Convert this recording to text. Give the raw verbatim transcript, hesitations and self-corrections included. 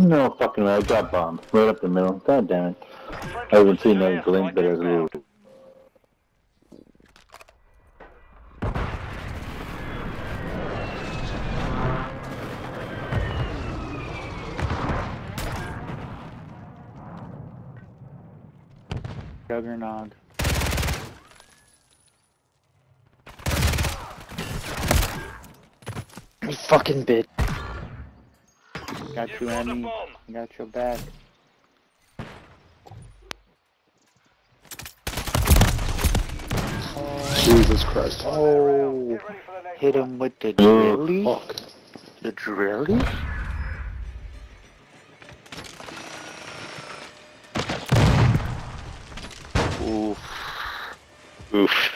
No fucking way, I got bombed. Right up the middle. God damn it. I haven't seen that glint, but it was a little... Juggernaut. You fucking bitch. Got you, Emmy. Got your back. Jesus Christ. Oh, hit him with the drilly? Oh, fuck. The drilly? Oof. Oof.